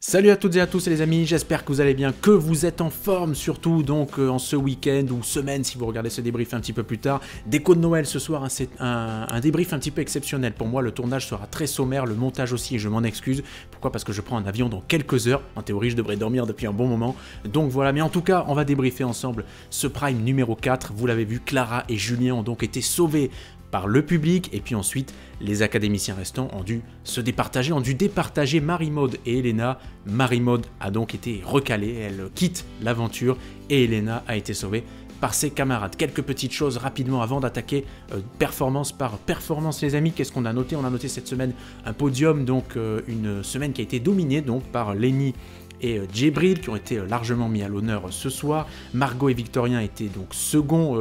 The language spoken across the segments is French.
Salut à toutes et à tous les amis, j'espère que vous allez bien, que vous êtes en forme surtout donc en ce week-end ou semaine si vous regardez ce débrief un petit peu plus tard. Déco de Noël ce soir, hein, c'est un débrief un petit peu exceptionnel. Pour moi le tournage sera très sommaire, le montage aussi et je m'en excuse. Pourquoi? Parce que je prends un avion dans quelques heures, en théorie je devrais dormir depuis un bon moment. Donc voilà, mais en tout cas on va débriefer ensemble ce Prime numéro 4. Vous l'avez vu, Clara et Julien ont donc été sauvés par le public, et puis ensuite les académiciens restants ont dû se départager, Marie-Maude et Elena. Marie-Maude a donc été recalée, elle quitte l'aventure et Elena a été sauvée par ses camarades. Quelques petites choses rapidement avant d'attaquer performance par performance les amis. Qu'est-ce qu'on a noté? On a noté cette semaine un podium, donc une semaine qui a été dominée donc par Lenny et Djibril qui ont été largement mis à l'honneur ce soir. Margot et Victorien étaient donc second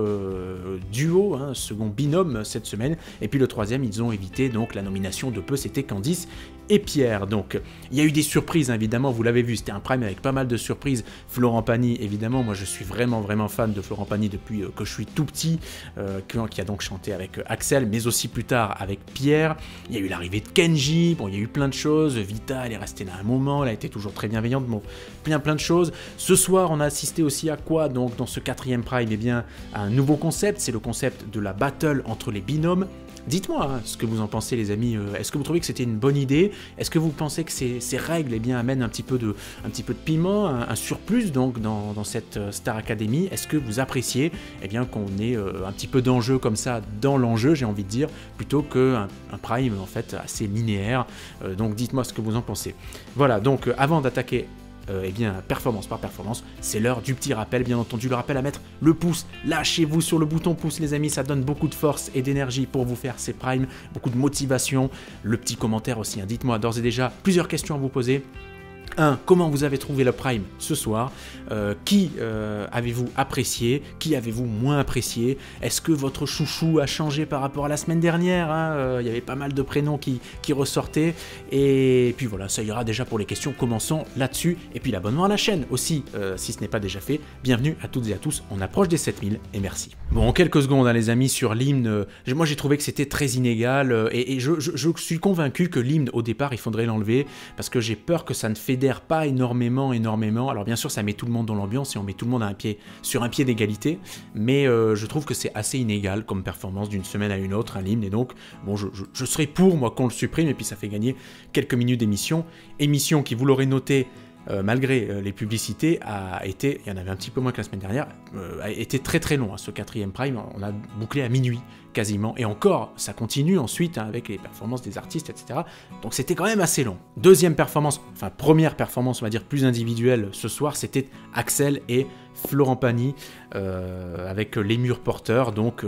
duo, hein, second binôme cette semaine. Et puis le troisième, ils ont évité donc la nomination de peu, c'était Candice et Pierre. Donc il y a eu des surprises hein, évidemment, vous l'avez vu, c'était un prime avec pas mal de surprises. Florent Pagny, évidemment, moi je suis vraiment fan de Florent Pagny depuis que je suis tout petit, qui a donc chanté avec Axel, mais aussi plus tard avec Pierre. Il y a eu l'arrivée de Kenji, bon il y a eu plein de choses, Vita elle est restée là un moment, elle a été toujours très bienveillante, bon plein de choses. Ce soir on a assisté aussi à quoi donc dans ce quatrième prime? Eh bien à un nouveau concept, c'est le concept de la battle entre les binômes. Dites-moi hein, ce que vous en pensez les amis, est-ce que vous trouvez que c'était une bonne idée? Est-ce que vous pensez que ces règles eh bien, amènent un petit peu de piment, un surplus donc, dans cette Star Academy? Est-ce que vous appréciez eh bien, qu'on ait un petit peu d'enjeu comme ça dans l'enjeu, j'ai envie de dire, plutôt qu'un prime en fait assez linéaire? Donc dites-moi ce que vous en pensez. Voilà, donc avant d'attaquer eh bien, performance par performance, c'est l'heure du petit rappel, bien entendu, le rappel à mettre le pouce, lâchez-vous sur le bouton pouce les amis, ça donne beaucoup de force et d'énergie pour vous faire ces primes, beaucoup de motivation, le petit commentaire aussi, hein. Dites-moi d'ores et déjà plusieurs questions à vous poser. 1. Comment vous avez trouvé le Prime ce soir? Qui avez-vous apprécié? Qui avez-vous moins apprécié? Est-ce que votre chouchou a changé par rapport à la semaine dernière hein? Il y avait pas mal de prénoms qui ressortaient. Et puis voilà, ça ira déjà pour les questions. Commençons là-dessus. Et puis l'abonnement à la chaîne aussi, si ce n'est pas déjà fait. Bienvenue à toutes et à tous. On approche des 7000 et merci. Bon, en quelques secondes, hein, les amis, sur l'hymne, moi j'ai trouvé que c'était très inégal. Et je suis convaincu que l'hymne, au départ, il faudrait l'enlever parce que j'ai peur que ça ne fédère pas énormément. Alors bien sûr ça met tout le monde dans l'ambiance et on met tout le monde sur un pied d'égalité, mais je trouve que c'est assez inégal comme performance d'une semaine à une autre, un hymne, et donc bon je serais pour moi qu'on le supprime et puis ça fait gagner quelques minutes d'émission qui vous l'aurez noté malgré les publicités, il y en avait un petit peu moins que la semaine dernière, a été très long, hein, ce quatrième prime, on a bouclé à minuit quasiment, et encore, ça continue ensuite hein, avec les performances des artistes, etc. Donc c'était quand même assez long. Deuxième performance, enfin première performance, on va dire plus individuelle ce soir, c'était Axel et Florent Pagny, avec les murs porteurs, donc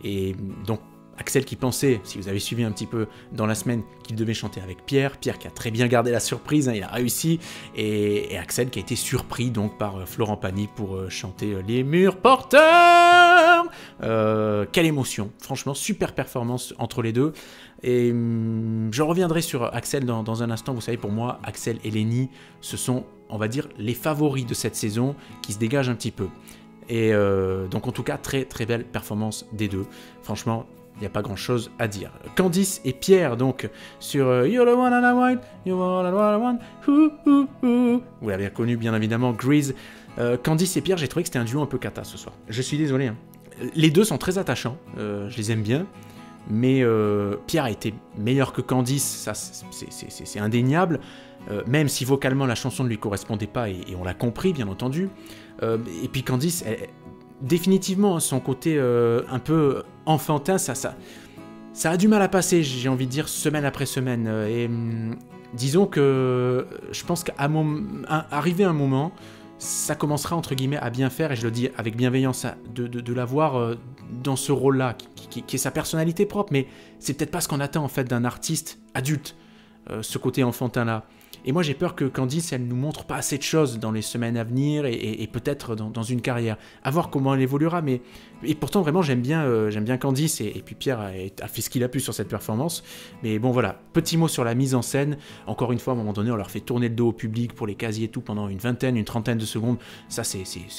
Axel qui pensait, si vous avez suivi un petit peu dans la semaine, qu'il devait chanter avec Pierre qui a très bien gardé la surprise, hein, il a réussi, et Axel qui a été surpris donc par Florent Pagny pour chanter les murs porteurs. Quelle émotion, franchement, super performance entre les deux, et je reviendrai sur Axel dans un instant. Vous savez, pour moi, Axel et Lenny, ce sont, on va dire, les favoris de cette saison qui se dégagent un petit peu. Et donc en tout cas, très belle performance des deux, franchement. Il n'y a pas grand chose à dire. Candice et Pierre, donc, sur You're the one and I want, you're the one I want, vous l'avez connu, bien évidemment, Grease. Candice et Pierre, j'ai trouvé que c'était un duo un peu cata ce soir. Je suis désolé. Hein. Les deux sont très attachants, je les aime bien, mais Pierre a été meilleur que Candice, ça c'est indéniable, même si vocalement la chanson ne lui correspondait pas, et on l'a compris, bien entendu. Et puis Candice, définitivement, son côté un peu enfantin, ça a du mal à passer, j'ai envie de dire, semaine après semaine. Et disons que je pense qu'arrivé un moment, ça commencera entre guillemets à bien faire, et je le dis avec bienveillance, de l'avoir dans ce rôle-là, qui est sa personnalité propre, mais c'est peut-être pas ce qu'on attend en fait d'un artiste adulte, ce côté enfantin-là. Et moi j'ai peur que Candice, elle nous montre pas assez de choses dans les semaines à venir, et peut-être dans une carrière. À voir comment elle évoluera, et pourtant vraiment j'aime bien Candice, et puis Pierre a fait ce qu'il a pu sur cette performance. Mais bon voilà, petit mot sur la mise en scène. Encore une fois, à un moment donné, on leur fait tourner le dos au public pour les casiers et tout pendant une trentaine de secondes. Ça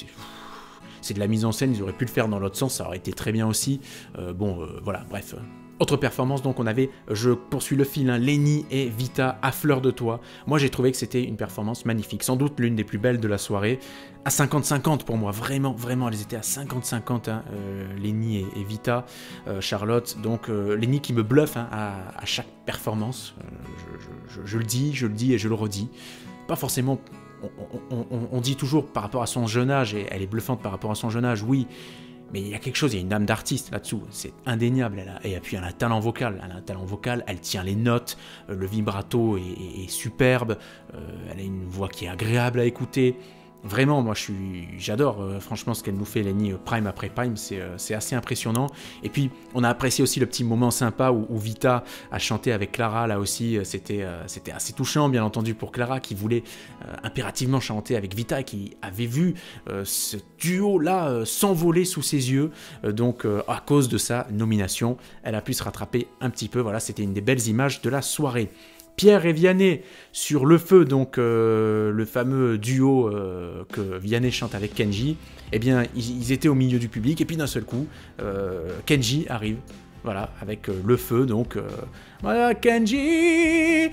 c'est de la mise en scène, ils auraient pu le faire dans l'autre sens, ça aurait été très bien aussi. Voilà, bref. Autre performance, donc on avait, je poursuis le fil, hein, Lenny et Vita à fleur de toit. Moi j'ai trouvé que c'était une performance magnifique, sans doute l'une des plus belles de la soirée. À 50-50 pour moi, vraiment, vraiment, elles étaient à 50-50, hein, Lenny et Vita, Charlotte. Donc Lenny qui me bluffe, hein, à chaque performance, je le dis et je le redis. Pas forcément, on dit toujours par rapport à son jeune âge, et elle est bluffante par rapport à son jeune âge, oui. Mais il y a quelque chose, il y a une âme d'artiste là-dessous, c'est indéniable, et puis elle a un talent vocal, elle tient les notes, le vibrato est superbe, elle a une voix qui est agréable à écouter. Vraiment, moi j'adore franchement ce qu'elle nous fait, Lenny, prime après prime, c'est assez impressionnant. Et puis on a apprécié aussi le petit moment sympa où Vita a chanté avec Clara, là aussi c'était assez touchant bien entendu pour Clara qui voulait impérativement chanter avec Vita, qui avait vu ce duo là s'envoler sous ses yeux, donc à cause de sa nomination, elle a pu se rattraper un petit peu, voilà, c'était une des belles images de la soirée. Pierre et Vianney sur Le Feu, donc le fameux duo que Vianney chante avec Kenji, eh bien ils étaient au milieu du public et puis d'un seul coup Kenji arrive, voilà, avec Le Feu, donc voilà Kenji,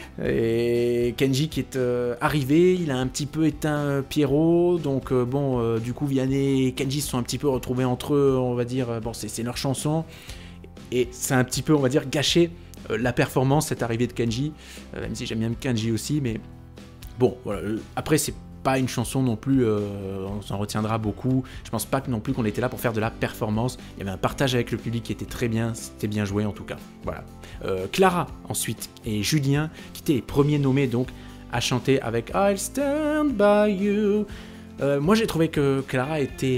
et Kenji qui est arrivé, il a un petit peu éteint Pierrot, donc bon du coup Vianney et Kenji se sont un petit peu retrouvés entre eux, on va dire, bon c'est leur chanson, et c'est un petit peu, on va dire, gâché la performance, cette arrivée de Kenji, même si j'aime bien Kenji aussi, mais bon, voilà. Après, c'est pas une chanson non plus, on s'en retiendra beaucoup, je pense pas non plus qu'on était là pour faire de la performance, il y avait un partage avec le public qui était très bien, c'était bien joué en tout cas, voilà. Clara, ensuite, et Julien, qui étaient les premiers nommés, donc, à chanter avec « I'll stand by you ». Moi j'ai trouvé que Clara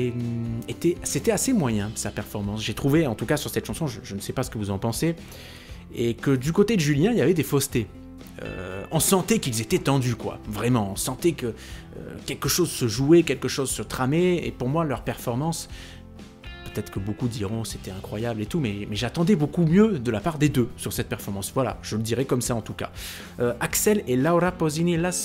c'était assez moyen, sa performance, j'ai trouvé, en tout cas sur cette chanson, je ne sais pas ce que vous en pensez, et que du côté de Julien, il y avait des faussetés. On sentait qu'ils étaient tendus, quoi. Vraiment, on sentait que quelque chose se jouait, quelque chose se tramait, et pour moi, leur performance, peut-être que beaucoup diront c'était incroyable et tout, mais j'attendais beaucoup mieux de la part des deux sur cette performance. Voilà, je le dirais comme ça en tout cas. Axel et Laura Pausini, La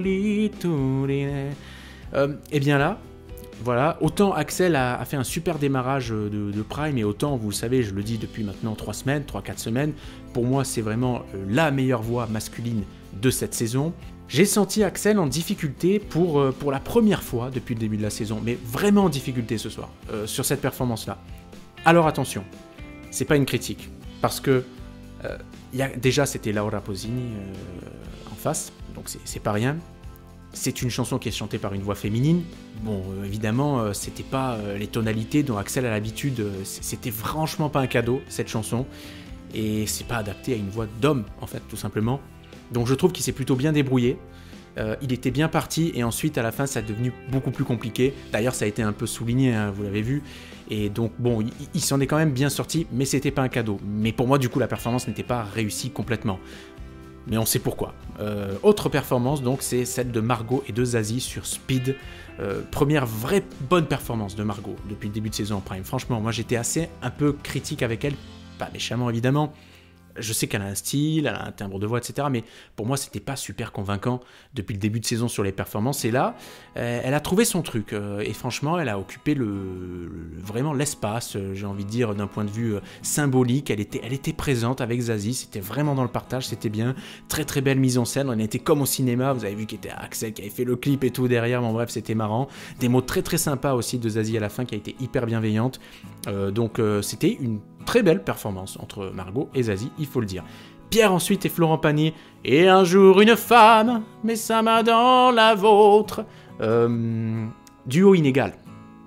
Solitudine. Et bien là, voilà, autant Axel a fait un super démarrage de Prime, et autant, vous le savez, je le dis depuis maintenant 3-4 semaines, pour moi c'est vraiment la meilleure voix masculine de cette saison. J'ai senti Axel en difficulté pour la première fois depuis le début de la saison, mais vraiment en difficulté ce soir, sur cette performance-là. Alors attention, c'est pas une critique, parce que déjà c'était Laura Pausini en face, donc c'est pas rien. C'est une chanson qui est chantée par une voix féminine. Bon, évidemment, c'était pas les tonalités dont Axel a l'habitude. C'était franchement pas un cadeau, cette chanson. Et c'est pas adapté à une voix d'homme, en fait, tout simplement. Donc je trouve qu'il s'est plutôt bien débrouillé. Il était bien parti, et ensuite, à la fin, ça est devenu beaucoup plus compliqué. D'ailleurs, ça a été un peu souligné, hein, vous l'avez vu. Et donc, bon, il s'en est quand même bien sorti, mais c'était pas un cadeau. Mais pour moi, du coup, la performance n'était pas réussie complètement. Mais on sait pourquoi. Autre performance, donc, c'est celle de Margot et de Zazie sur Speed. Première vraie bonne performance de Margot depuis le début de saison en Prime. Franchement, moi j'étais un peu critique avec elle, pas méchamment évidemment. Je sais qu'elle a un style, elle a un timbre de voix, etc. Mais pour moi, c'était pas super convaincant depuis le début de saison sur les performances. Et là, elle a trouvé son truc. Et franchement, elle a occupé vraiment l'espace, j'ai envie de dire, d'un point de vue symbolique. Elle était présente avec Zazie. C'était vraiment dans le partage, c'était bien. Très très belle mise en scène. On était comme au cinéma. Vous avez vu qu'il était Axel qui avait fait le clip et tout derrière. Bon bref, c'était marrant. Des mots très très sympas aussi de Zazie à la fin qui a été hyper bienveillante. Donc c'était une très belle performance entre Margot et Zazie, il faut le dire. Pierre ensuite et Florent Pagny. Et un jour une femme met sa main dans la vôtre. Duo inégal. Pourquoi ?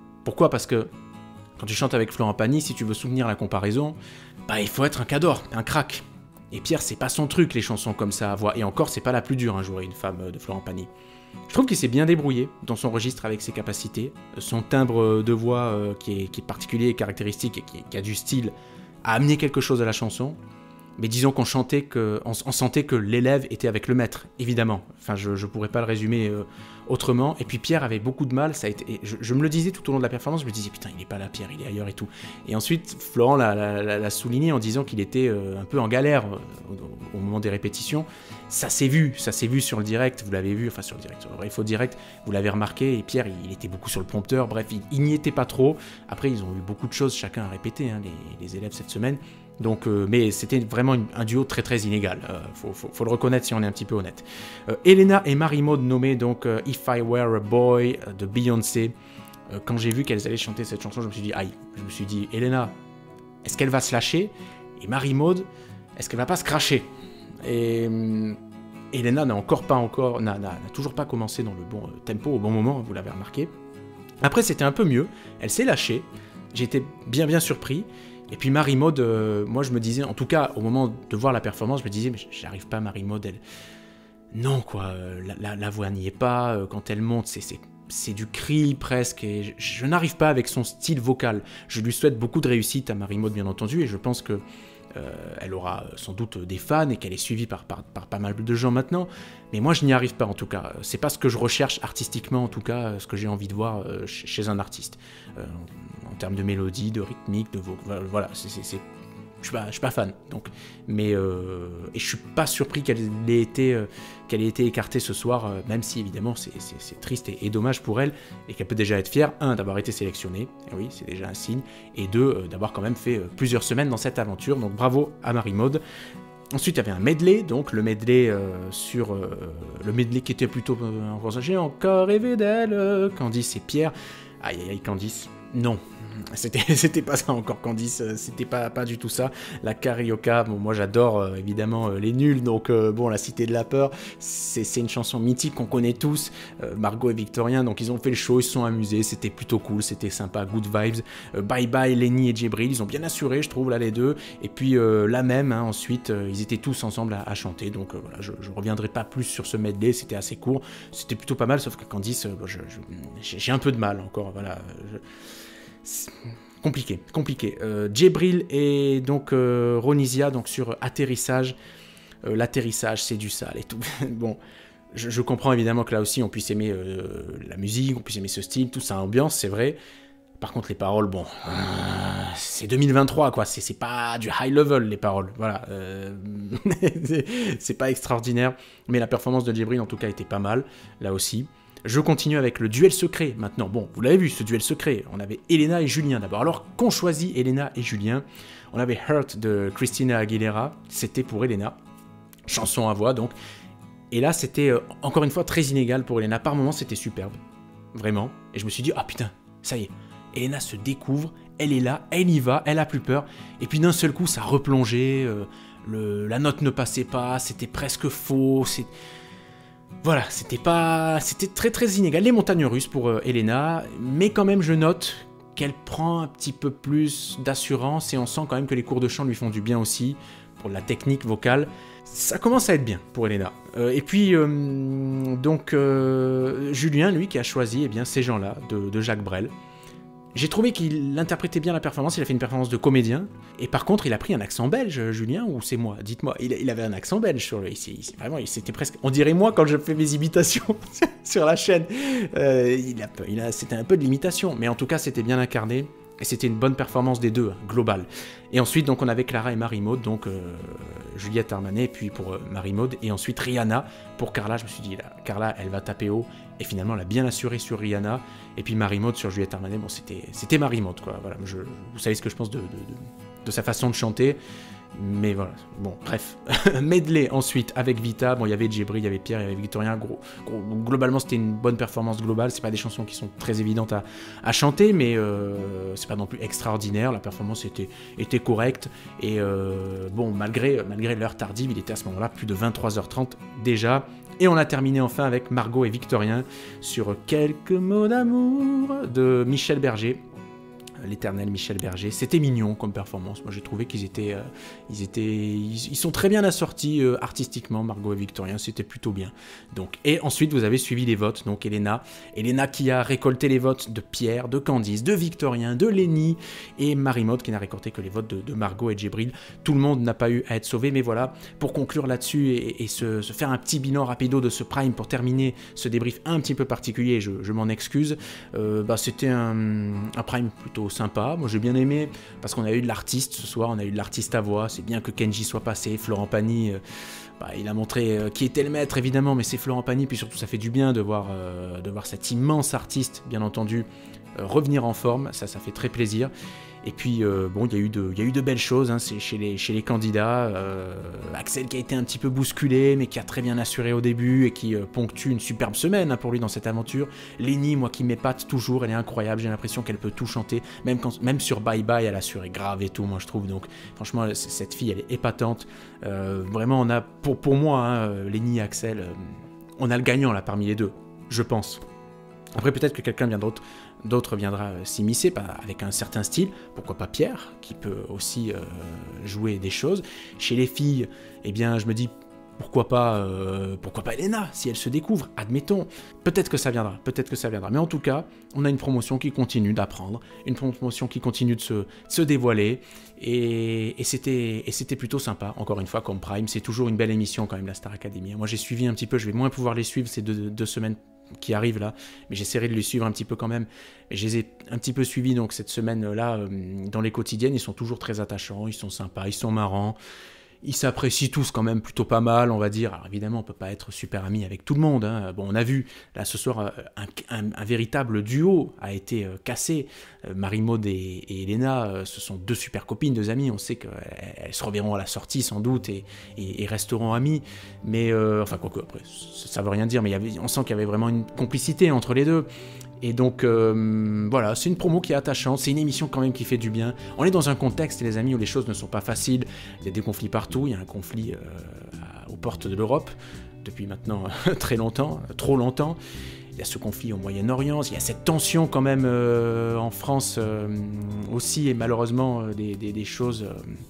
Parce que quand tu chantes avec Florent Pagny, si tu veux soutenir la comparaison, bah il faut être un cador, un crack. Et Pierre, c'est pas son truc les chansons comme ça à voix. Et encore, c'est pas la plus dure, un jour et une femme de Florent Pagny. Je trouve qu'il s'est bien débrouillé dans son registre avec ses capacités. Son timbre de voix qui est particulier et caractéristique et qui a du style a amené quelque chose à la chanson. Mais disons qu'on sentait que l'élève était avec le maître, évidemment. Enfin, je pourrais pas le résumer autrement. Et puis Pierre avait beaucoup de mal. Je me le disais tout au long de la performance. Je me disais, putain, il est pas là, Pierre, il est ailleurs et tout. Et ensuite, Florent l'a souligné en disant qu'il était un peu en galère au moment des répétitions. Ça s'est vu sur le direct. Vous l'avez vu, enfin sur le direct, sur le Bref direct, vous l'avez remarqué. Et Pierre, il était beaucoup sur le prompteur. Bref, il n'y était pas trop. Après, ils ont eu beaucoup de choses chacun à répéter, hein, les élèves cette semaine. Donc, mais c'était vraiment un duo très très inégal, faut le reconnaître si on est un petit peu honnête. Elena et Marie-Maude nommées donc If I Were a Boy de Beyoncé. Quand j'ai vu qu'elles allaient chanter cette chanson, je me suis dit, aïe, je me suis dit, Elena, est-ce qu'elle va se lâcher? Et Marie-Maude, est-ce qu'elle va pas se cracher? Et Elena n'a toujours pas commencé dans le bon tempo au bon moment, vous l'avez remarqué. Après, c'était un peu mieux, elle s'est lâchée, j'étais bien surpris. Et puis Marie-Maude, moi je me disais, en tout cas au moment de voir la performance, je me disais, mais j'arrive pas, Marie-Maude, elle... Non quoi, la voix n'y est pas, quand elle monte, c'est du cri presque, et je n'arrive pas avec son style vocal. Je lui souhaite beaucoup de réussite à Marie-Maude bien entendu, et je pense que elle aura sans doute des fans et qu'elle est suivie par pas mal de gens maintenant, mais moi je n'y arrive pas en tout cas. C'est pas ce que je recherche artistiquement en tout cas, ce que j'ai envie de voir chez un artiste. En termes de mélodie, de rythmique, de voilà, je suis pas fan. Donc, mais et je suis pas surpris qu'elle ait été écartée ce soir, même si évidemment c'est triste et dommage pour elle, et qu'elle peut déjà être fière, d'avoir été sélectionnée, et oui, c'est déjà un signe, et d'avoir quand même fait plusieurs semaines dans cette aventure, donc bravo à Marie-Maude. Ensuite, il y avait un medley, donc le medley le medley qui était plutôt j'ai encore rêvé d'elle, Candice et Pierre. Aïe, Candice, non. C'était pas ça encore, Candice, c'était pas du tout ça. La carioca, bon, moi j'adore évidemment les nuls, donc bon, La Cité de la Peur, c'est une chanson mythique qu'on connaît tous, Margot et Victorien, donc ils ont fait le show, ils se sont amusés, c'était plutôt cool, c'était sympa, good vibes. Bye Bye, Lenny et Djibril, ils ont bien assuré, je trouve, là les deux, et puis la même, ensuite, ils étaient tous ensemble à chanter, donc voilà, je reviendrai pas plus sur ce medley, c'était assez court, c'était plutôt pas mal, sauf que Candice, j'ai un peu de mal encore, voilà. Compliqué. Djibril et donc Ronisia donc sur atterrissage. L'atterrissage, c'est du sale et tout. Bon, je comprends évidemment que là aussi on puisse aimer la musique, on puisse aimer ce style, tout ça ambiance, c'est vrai. Par contre, les paroles, bon, c'est 2023 quoi, c'est pas du high level les paroles, voilà. C'est pas extraordinaire, mais la performance de Djibril en tout cas était pas mal, là aussi. Je continue avec le duel secret maintenant. Bon, vous l'avez vu, ce duel secret. On avait Elena et Julien d'abord. Alors, qu'on choisit Elena et Julien? On avait Hurt de Christina Aguilera. C'était pour Elena. Chanson à voix, donc. Et là, c'était encore une fois très inégal pour Elena. Par moments, c'était superbe. Vraiment. Et je me suis dit, ah putain, ça y est. Elena se découvre. Elle est là. Elle y va. Elle a plus peur. Et puis d'un seul coup, ça replongeait. La note ne passait pas. C'était presque faux. Voilà, c'était très très inégal, les montagnes russes pour Elena, mais quand même je note qu'elle prend un petit peu plus d'assurance et on sent quand même que les cours de chant lui font du bien aussi, pour la technique vocale, ça commence à être bien pour Elena. Et puis, Julien, lui, qui a choisi ces gens-là, de Jacques Brel. J'ai trouvé qu'il interprétait bien la performance, il a fait une performance de comédien, et par contre il a pris un accent belge, Julien, ou c'est moi? Dites-moi, il avait un accent belge sur lui, vraiment, c'était presque... On dirait moi quand je fais mes imitations sur la chaîne, c'était un peu de l'imitation, mais en tout cas c'était bien incarné, et c'était une bonne performance des deux, globale. Et ensuite, donc on avait Clara et Marie-Maude, donc Juliette Armanet, puis pour Marie-Maude, et ensuite Rihanna pour Carla. Je me suis dit, là, Carla, elle va taper haut, et finalement elle a bien assuré sur Rihanna, et puis Marie-Maude sur Juliette Armanet, bon c'était Marie-Maude, quoi, voilà, vous savez ce que je pense de sa façon de chanter, mais voilà, bon, bref. Medley ensuite avec Vita, bon, il y avait Djibril, il y avait Pierre, il y avait Victorien, globalement c'était une bonne performance globale, c'est pas des chansons qui sont très évidentes à chanter, mais c'est pas non plus extraordinaire, la performance était correcte, et bon, malgré l'heure tardive, il était à ce moment-là plus de 23h30 déjà, et on a terminé enfin avec Margot et Victorien sur Quelques mots d'amour de Michel Berger. L'éternel Michel Berger, c'était mignon comme performance, moi j'ai trouvé ils sont très bien assortis artistiquement, Margot et Victorien, c'était plutôt bien. Donc, et ensuite vous avez suivi les votes, donc Elena qui a récolté les votes de Pierre, de Candice, de Victorien, de Lenny, et Marie-Maude qui n'a récolté que les votes de Margot et de Djibril. Tout le monde n'a pas eu à être sauvé, mais voilà, pour conclure là-dessus et se faire un petit bilan rapido de ce Prime pour terminer ce débrief un petit peu particulier, je m'en excuse, c'était un Prime plutôt sympa, moi j'ai bien aimé parce qu'on a eu de l'artiste ce soir, on a eu de l'artiste à voix, c'est bien que Kenji soit passé, Florent Pagny, il a montré qui était le maître évidemment, mais c'est Florent Pagny, puis surtout ça fait du bien de voir cet immense artiste, bien entendu, revenir en forme, ça fait très plaisir. Et puis, bon, il y a eu de belles choses hein, c'est chez les candidats. Axel qui a été un petit peu bousculé, mais qui a très bien assuré au début et qui ponctue une superbe semaine hein, pour lui dans cette aventure. Lenny, moi qui m'épate toujours, elle est incroyable, j'ai l'impression qu'elle peut tout chanter. Même sur Bye Bye, elle assure grave et tout, moi je trouve. Donc, franchement, cette fille, elle est épatante. Vraiment, on a, pour moi, hein, Lenny et Axel, on a le gagnant là parmi les deux, je pense. Après, peut-être que quelqu'un d'autre viendra s'immiscer avec un certain style. Pourquoi pas Pierre, qui peut aussi jouer des choses. Chez les filles, eh bien, je me dis, pourquoi pas Elena, si elle se découvre, admettons. Peut-être que ça viendra. Mais en tout cas, on a une promotion qui continue d'apprendre, une promotion qui continue de se dévoiler, et c'était plutôt sympa. Encore une fois, comme Prime, c'est toujours une belle émission quand même, la Star Academy. Moi, j'ai suivi un petit peu, je vais moins pouvoir les suivre ces deux semaines qui arrivent là, mais j'essaierai de les suivre un petit peu quand même. Et je les ai un petit peu suivis donc cette semaine-là dans les quotidiennes. Ils sont toujours très attachants, ils sont sympas, ils sont marrants. Ils s'apprécient tous quand même plutôt pas mal, on va dire. Alors évidemment, on peut pas être super amis avec tout le monde. Hein. Bon, on a vu, là, ce soir, un véritable duo a été cassé. Marie-Maude et Elena, ce sont deux super copines, deux amies. On sait qu'elles se reverront à la sortie, sans doute, et resteront amies. Mais, enfin, quoique, après, ça veut rien dire, mais on sent qu'il y avait vraiment une complicité entre les deux. Et donc, voilà, c'est une promo qui est attachante, c'est une émission quand même qui fait du bien. On est dans un contexte, les amis, où les choses ne sont pas faciles. Il y a des conflits partout, il y a un conflit aux portes de l'Europe, depuis maintenant très longtemps, trop longtemps. Il y a ce conflit au Moyen-Orient, il y a cette tension quand même en France aussi, et malheureusement des choses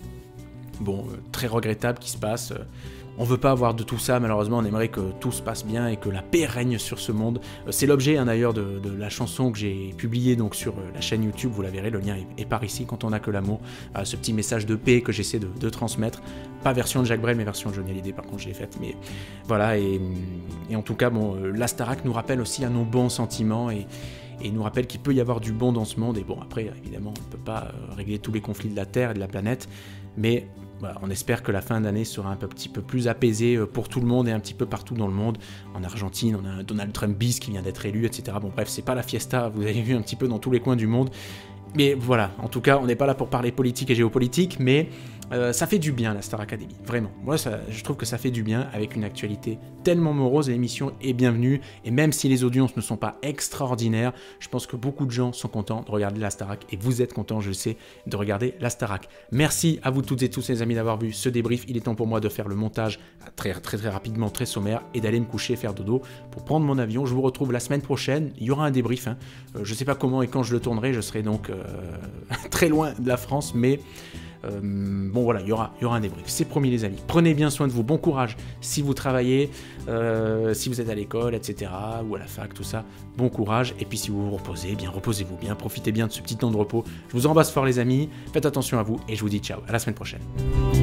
très regrettables qui se passent. On veut pas avoir de tout ça, malheureusement, on aimerait que tout se passe bien et que la paix règne sur ce monde. C'est l'objet hein, d'ailleurs de la chanson que j'ai publiée donc, sur la chaîne YouTube, vous la verrez, le lien est par ici, Quand on n'a que l'amour. Ce petit message de paix que j'essaie de transmettre, pas version de Jacques Brel, mais version de Johnny Hallyday, par contre je l'ai faite, mais voilà, et en tout cas, bon, la Starac nous rappelle aussi à nos bons sentiments et nous rappelle qu'il peut y avoir du bon dans ce monde, et bon, après, évidemment, on ne peut pas régler tous les conflits de la Terre et de la planète, mais voilà, on espère que la fin d'année sera un petit peu plus apaisée pour tout le monde et un petit peu partout dans le monde. En Argentine, on a un Donald Trump bis qui vient d'être élu, etc. Bon bref, c'est pas la fiesta, vous avez vu un petit peu dans tous les coins du monde. Mais voilà, en tout cas, on n'est pas là pour parler politique et géopolitique, mais ça fait du bien la Star Academy, vraiment. Moi, je trouve que ça fait du bien avec une actualité tellement morose, l'émission est bienvenue, et même si les audiences ne sont pas extraordinaires, je pense que beaucoup de gens sont contents de regarder la Starac, et vous êtes contents, je le sais, de regarder la Starac. Merci à vous toutes et tous les amis d'avoir vu ce débrief, il est temps pour moi de faire le montage très rapidement, très sommaire, et d'aller me coucher, faire dodo, pour prendre mon avion. Je vous retrouve la semaine prochaine, il y aura un débrief, hein. Je sais pas comment et quand je le tournerai, je serai donc très loin de la France, mais bon voilà, il y aura un débrief, c'est promis les amis. Prenez bien soin de vous, bon courage si vous travaillez, si vous êtes à l'école, etc. ou à la fac, tout ça, bon courage. Et puis si vous vous reposez, eh bien reposez-vous bien, profitez bien de ce petit temps de repos. Je vous embrasse fort les amis, faites attention à vous et je vous dis ciao, à la semaine prochaine.